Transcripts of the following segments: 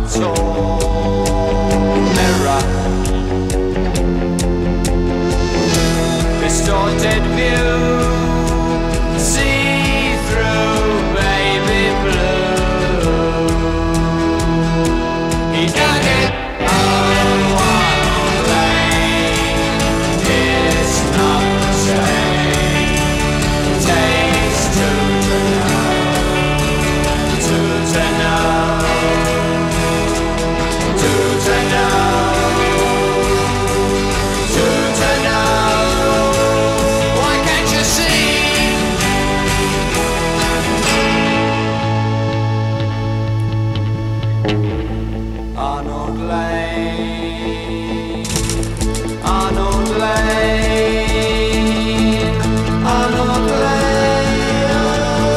tall mirror, distorted view, see through baby blue. He dug it on one lane, it's not the same. Takes two to know, two to know, two to know, two to know. Why can't you see? Arnold Lane, Arnold Lane, Arnold Lane, Arnold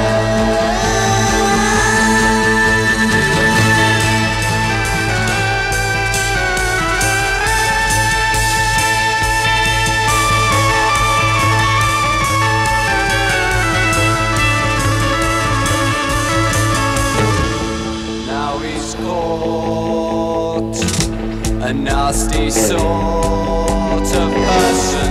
Lane. Now he's caught, a nasty sort of person.